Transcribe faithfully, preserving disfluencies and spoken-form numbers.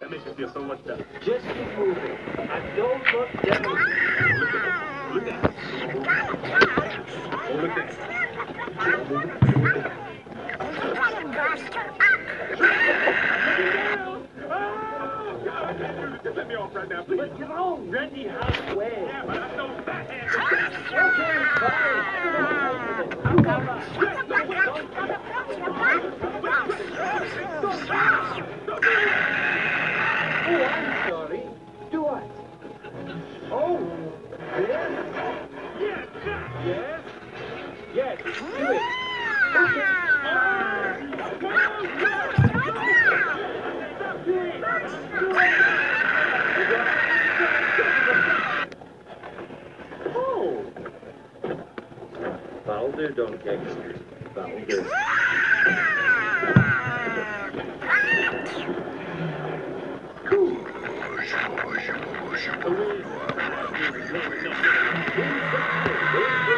That makes me feel so much better. Just keep moving. And don't look down. Look at it. Look at it. Oh, look at it. Just let me off right now, please. But you're already halfway. Yeah, but I'm so fat. Okay, fine. I'm coming. Oh, I'm sorry. Do what? Oh, yes? Yes, Yes? Yes, do it. Okay. Oh. That'll do, Don Cakes. That'll do. Cool.